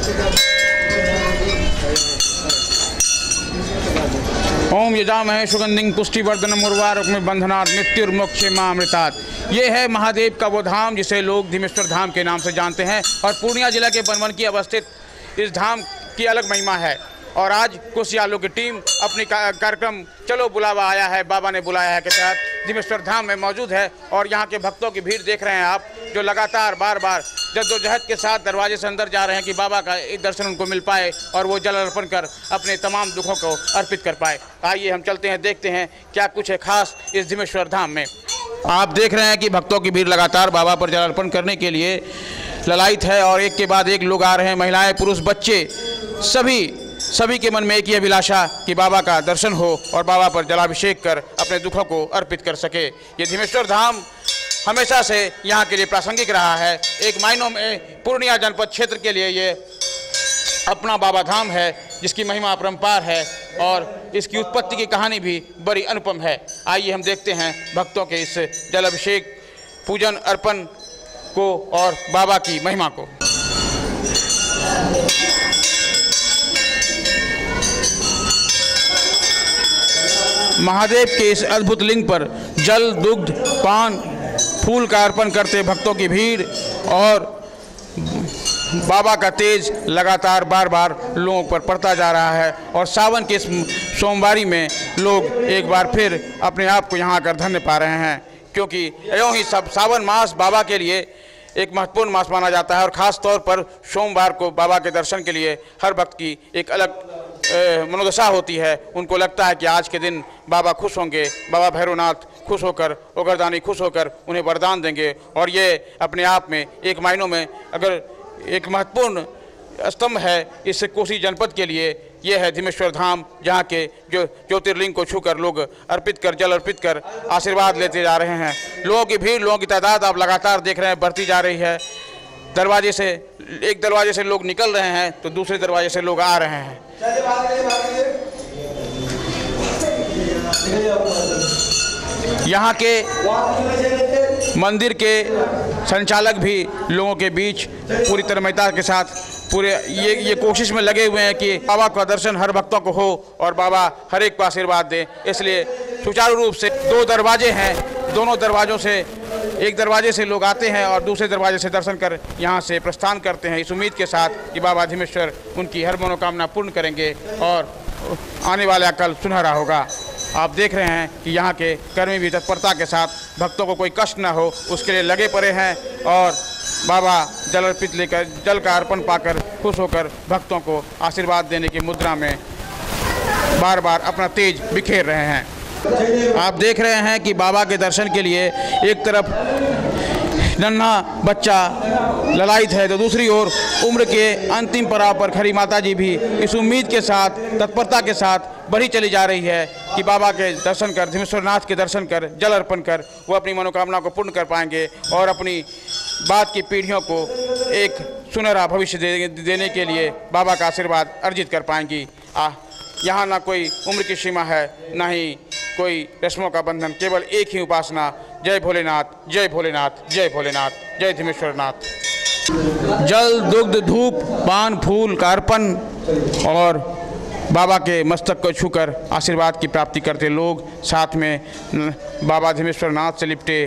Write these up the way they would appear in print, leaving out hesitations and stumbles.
ओम यजामहे सुगंधिं पुष्टिवर्धनम उर्वारुकमिव बंधनात् मृत्युर्मोक्षेमामृतात्। ये है महादेव का वो धाम जिसे लोग धीमेश्वर धाम के नाम से जानते हैं और पूर्णिया जिला के बनवन की अवस्थित इस धाम की अलग महिमा है। और आज कुशियालों की टीम अपनी कार्यक्रम चलो बुलावा आया है, बाबा ने बुलाया है के तहत धीमेश्वर धाम में मौजूद है। और यहाँ के भक्तों की भीड़ देख रहे हैं आप, जो लगातार बार बार जद्दोजहद के साथ दरवाजे से अंदर जा रहे हैं कि बाबा का एक दर्शन उनको मिल पाए और वो जल अर्पण कर अपने तमाम दुखों को अर्पित कर पाए। आइए हम चलते हैं, देखते हैं क्या कुछ है खास इस धीमेश्वर धाम में। आप देख रहे हैं कि भक्तों की भीड़ लगातार बाबा पर जल अर्पण करने के लिए ललायित है और एक के बाद एक लोग आ रहे हैं, महिलाएं, पुरुष, बच्चे, सभी के मन में एक ही अभिलाषा कि बाबा का दर्शन हो और बाबा पर जलाभिषेक कर अपने दुखों को अर्पित कर सके। ये धीमेश्वर धाम हमेशा से यहाँ के लिए प्रासंगिक रहा है। एक मायनों में पूर्णिया जनपद क्षेत्र के लिए ये अपना बाबा धाम है जिसकी महिमा अपरंपार है और इसकी उत्पत्ति की कहानी भी बड़ी अनुपम है। आइए हम देखते हैं भक्तों के इस जल अभिषेक, पूजन, अर्पण को और बाबा की महिमा को। महादेव के इस अद्भुत लिंग पर जल, दुग्ध, पान, फूल का अर्पण करते भक्तों की भीड़ और बाबा का तेज लगातार बार बार लोगों पर पड़ता जा रहा है। और सावन के इस सोमवारी में लोग एक बार फिर अपने आप को यहाँ आकर धन्य पा रहे हैं, क्योंकि यूँ ही सब सावन मास बाबा के लिए एक महत्वपूर्ण मास माना जाता है। और ख़ास तौर पर सोमवार को बाबा के दर्शन के लिए हर भक्त की एक अलग मनोदशा होती है। उनको लगता है कि आज के दिन बाबा खुश होंगे, बाबा भैरवनाथ खुश होकर, ओगरदानी खुश होकर उन्हें वरदान देंगे। और ये अपने आप में एक मायनों में अगर एक महत्वपूर्ण स्तंभ है इस कोसी जनपद के लिए, ये है धीमेश्वर धाम, जहाँ के जो ज्योतिर्लिंग को छूकर लोग अर्पित कर, जल अर्पित कर आशीर्वाद लेते जा रहे हैं। लोगों की भीड़, लोगों की तादाद आप लगातार देख रहे हैं बढ़ती जा रही है। एक दरवाजे से लोग निकल रहे हैं तो दूसरे दरवाजे से लोग आ रहे हैं। यहाँ के मंदिर के संचालक भी लोगों के बीच पूरी तन्मयता के साथ पूरे ये कोशिश में लगे हुए हैं कि बाबा का दर्शन हर भक्तों को हो और बाबा हर एक को आशीर्वाद दे। इसलिए सुचारू रूप से 2 दरवाजे हैं, दोनों दरवाज़ों से एक दरवाजे से लोग आते हैं और दूसरे दरवाजे से दर्शन कर यहाँ से प्रस्थान करते हैं, इस उम्मीद के साथ कि बाबा धीमेश्वर उनकी हर मनोकामना पूर्ण करेंगे और आने वाला कल सुनहरा होगा। आप देख रहे हैं कि यहाँ के कर्मी भी तत्परता के साथ भक्तों को कोई कष्ट न हो उसके लिए लगे पड़े हैं और बाबा जल अर्पित लेकर, जल का अर्पण पाकर खुश होकर भक्तों को आशीर्वाद देने की मुद्रा में बार बार अपना तेज बिखेर रहे हैं। आप देख रहे हैं कि बाबा के दर्शन के लिए एक तरफ नन्हा बच्चा ललायित है तो दूसरी ओर उम्र के अंतिम पड़ाव पर खड़ी माता जी भी इस उम्मीद के साथ, तत्परता के साथ बढ़ी चली जा रही है कि बाबा के दर्शन कर, धीमेश्वर नाथ के दर्शन कर, जल अर्पण कर वो अपनी मनोकामना को पूर्ण कर पाएंगे और अपनी बाद की पीढ़ियों को एक सुनहरा भविष्य देने के लिए बाबा का आशीर्वाद अर्जित कर पाएंगी। यहाँ ना कोई उम्र की सीमा है, ना ही कोई रस्मों का बंधन, केवल एक ही उपासना, जय भोलेनाथ, जय भोलेनाथ, जय भोलेनाथ, जय धीमेश्वर नाथ। जल, दुग्ध, धूप, पान, फूल का अर्पण और बाबा के मस्तक को छूकर आशीर्वाद की प्राप्ति करते लोग, साथ में बाबा धीमेश्वर नाथ से लिपटे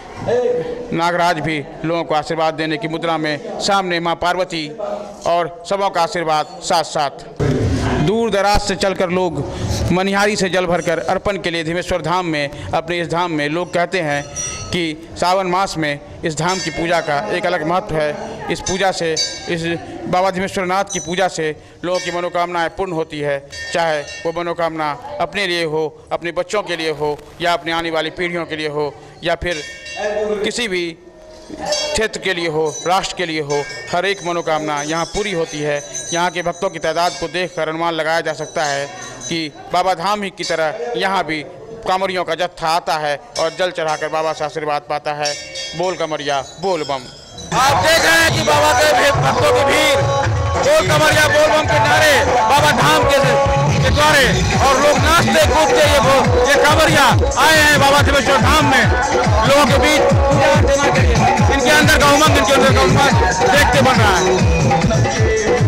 नागराज भी लोगों को आशीर्वाद देने की मुद्रा में, सामने माँ पार्वती और सबों का आशीर्वाद साथ साथ। दूर दराज से चलकर लोग मनिहारी से जल भरकर अर्पण के लिए धीमेश्वर धाम में, अपने इस धाम में, लोग कहते हैं कि सावन मास में इस धाम की पूजा का एक अलग महत्व है। इस पूजा से, इस बाबा धीमेश्वर नाथ की पूजा से लोगों की मनोकामनाएं पूर्ण होती है, चाहे वो मनोकामना अपने लिए हो, अपने बच्चों के लिए हो या अपने आने वाली पीढ़ियों के लिए हो या फिर किसी भी क्षेत्र के लिए हो, राष्ट्र के लिए हो, हर एक मनोकामना यहाँ पूरी होती है। यहाँ के भक्तों की तादाद को देखकर अनुमान लगाया जा सकता है कि बाबा धाम ही की तरह यहाँ भी कांवरियों का जत्था आता है और जल चढ़ाकर बाबा से आशीर्वाद पाता है। बोल कमरिया बोल बम। आप देख रहे हैं कि बाबा के भक्तों की भीड़, बोल कमरिया बोल बम के नारे बाबा धाम के द्वारे और लोग नाचते कूदते ये कांवरिया आए हैं बाबा धीमेश्वर धाम में लोगों के बीच पूजा अर्चना के लिए। इनके अंदर का उमंग देखते बन रहा है।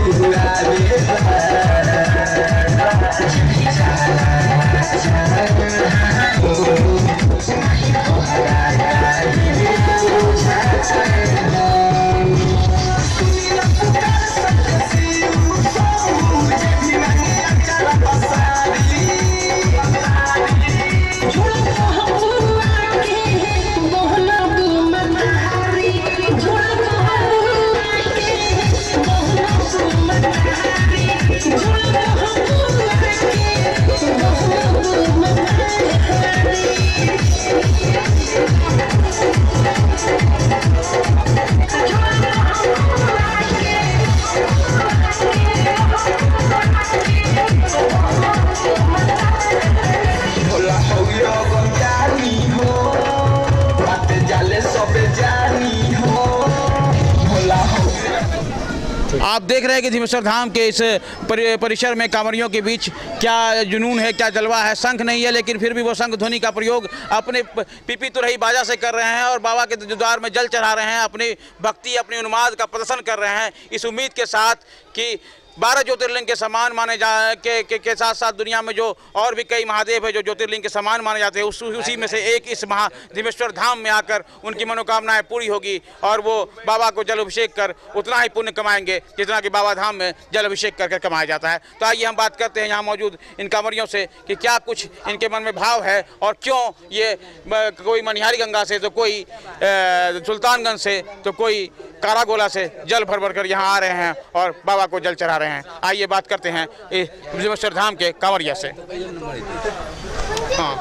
आप देख रहे हैं कि धीमेश्वर धाम के इस परिसर में कांवरियों के बीच क्या जुनून है, क्या जलवा है। शंख नहीं है, लेकिन फिर भी वो शंख ध्वनि का प्रयोग अपने पीपी तुरही बाजा से कर रहे हैं और बाबा के द्वार में जल चढ़ा रहे हैं, अपनी भक्ति, अपनी उन्माद का प्रदर्शन कर रहे हैं, इस उम्मीद के साथ कि 12 ज्योतिर्लिंग के समान माने के साथ साथ दुनिया में जो और भी कई महादेव है जो ज्योतिर्लिंग के समान माने जाते हैं, उसी में से एक इस धीमेश्वर धाम में आकर उनकी मनोकामनाएं पूरी होगी और वो बाबा को जल अभिषेक कर उतना ही पुण्य कमाएंगे जितना कि बाबा धाम में जल अभिषेक करके कमाया जाता है। तो आइए हम बात करते हैं यहाँ मौजूद इन कांवरियों से कि क्या कुछ इनके मन में भाव है और क्यों ये कोई मनिहारी गंगा से, तो कोई सुल्तानगंज से, तो कोई कारागोला से जल भर भर कर यहाँ आ रहे हैं और बाबा को जल चढ़ा रहे हैं। आइए बात करते हैं धीमेश्वर धाम के कांवरिया से। हाँ,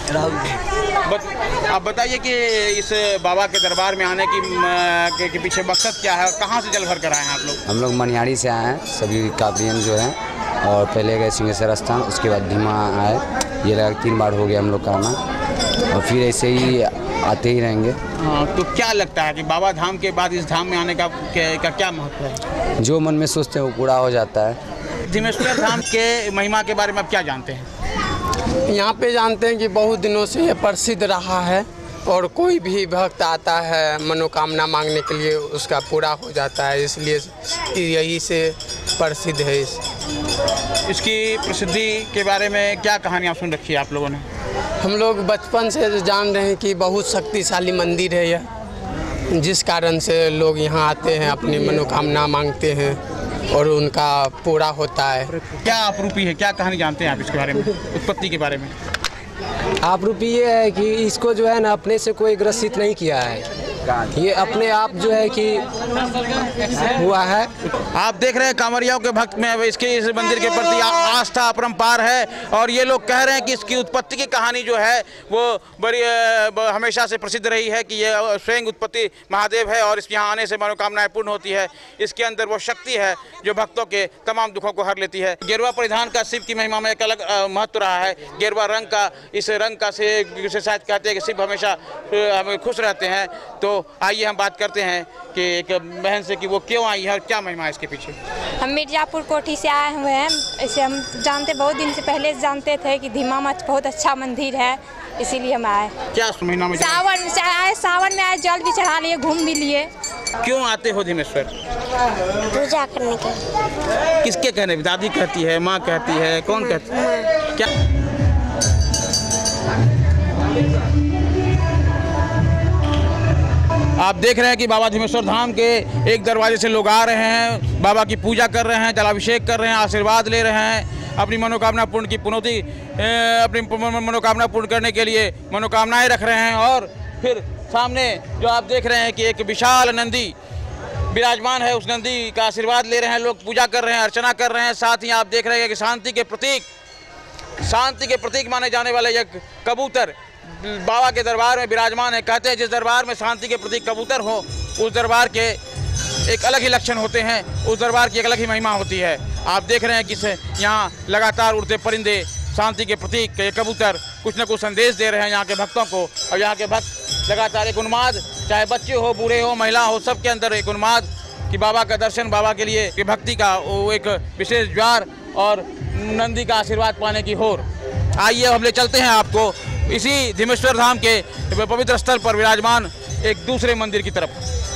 आप बताइए कि इस बाबा के दरबार में आने के पीछे मकसद क्या है और कहाँ से जल भर कर आए हैं आप लोग? हम लोग मनिहारी से आए हैं, सभी कांवरियन जो हैं, और पहले गए सिंहेश्वर स्थान, उसके बाद धीमा आए। ये लगा 3 बार हो गया हम लोग का आना और फिर ऐसे ही आते ही रहेंगे। हाँ, तो क्या लगता है कि बाबा धाम के बाद इस धाम में आने का क्या महत्व है? जो मन में सोचते हैं वो पूरा हो जाता है। धीमेश्वर धाम के महिमा के बारे में आप क्या जानते हैं? यहाँ पे जानते हैं कि बहुत दिनों से ये प्रसिद्ध रहा है और कोई भी भक्त आता है मनोकामना मांगने के लिए उसका पूरा हो जाता है, इसलिए यही से प्रसिद्ध है। इसकी प्रसिद्धि के बारे में क्या कहानियाँ सुन रखी है आप लोगों ने? हम लोग बचपन से जान रहे हैं कि बहुत शक्तिशाली मंदिर है यह, जिस कारण से लोग यहाँ आते हैं, अपनी मनोकामना मांगते हैं और उनका पूरा होता है। क्या आपरूपी है, क्या कहानी जानते हैं आप इसके बारे में, उत्पत्ति के बारे में? आपरूपी ये है कि इसको जो है ना अपने से कोई ग्रसित नहीं किया है, ये अपने आप जो है कि हुआ है। आप देख रहे हैं कांवरियाओं के भक्त में इसके इस मंदिर के प्रति आस्था अपरंपार है और ये लोग कह रहे हैं कि इसकी उत्पत्ति की कहानी जो है वो बड़ी हमेशा से प्रसिद्ध रही है कि ये स्वयं उत्पत्ति महादेव है और इस यहाँ आने से मनोकामनाएं पूर्ण होती है। इसके अंदर वो शक्ति है जो भक्तों के तमाम दुखों को हर लेती है। गेरुआ परिधान का शिव की महिमा में एक अलग महत्व रहा है। गेरुआ रंग का, इस रंग का से शायद कहते हैं कि शिव हमेशा खुश रहते हैं। तो आइए हम बात करते हैं कि एक बहन से कि वो क्यों आई है और क्या महिमा है इसके पीछे। हम मिर्जापुर कोठी से आए हुए हैं। इसे हम जानते, बहुत दिन से पहले जानते थे कि धीमा मठ बहुत अच्छा मंदिर है, इसीलिए हम आए। क्या महीना में? सावन में आए, जल भी चढ़ा लिए, घूम भी लिए। क्यों आते हो धीमेश्वर? पूजा करने के। किसके कहने? दादी कहती है, माँ कहती है, कौन कहती है? क्या आप देख रहे हैं कि बाबा धीमेश्वर धाम के एक दरवाजे से लोग आ रहे हैं, बाबा की पूजा कर रहे हैं, जलाभिषेक कर रहे हैं, आशीर्वाद ले रहे हैं, अपनी मनोकामना पूर्ण की पुनौती, अपनी मनोकामना पूर्ण करने के लिए मनोकामनाएं रख रहे हैं। और फिर सामने जो आप देख रहे हैं कि एक विशाल नंदी विराजमान है, उस नंदी का आशीर्वाद ले रहे हैं लोग, पूजा कर रहे हैं, अर्चना कर रहे हैं। साथ ही आप देख रहे हैं कि शांति के प्रतीक माने जाने वाले एक कबूतर बाबा के दरबार में विराजमान है। कहते हैं जिस दरबार में शांति के प्रतीक कबूतर हो, उस दरबार के एक अलग ही लक्षण होते हैं, उस दरबार की एक अलग ही महिमा होती है। आप देख रहे हैं कि यहाँ लगातार उड़ते परिंदे, शांति के प्रतीक के कबूतर कुछ न कुछ संदेश दे रहे हैं यहाँ के भक्तों को। और यहाँ के भक्त लगातार एक उन्माद, चाहे बच्चे हो, बूढ़े हो, महिला हो, सबके अंदर एक उन्माद कि बाबा का दर्शन, बाबा के लिए कि भक्ति का वो एक विशेष ज्वार और नंदी का आशीर्वाद पाने की होर। आइए हम ले चलते हैं आपको इसी धीमेश्वर धाम के पवित्र स्थल पर विराजमान एक दूसरे मंदिर की तरफ।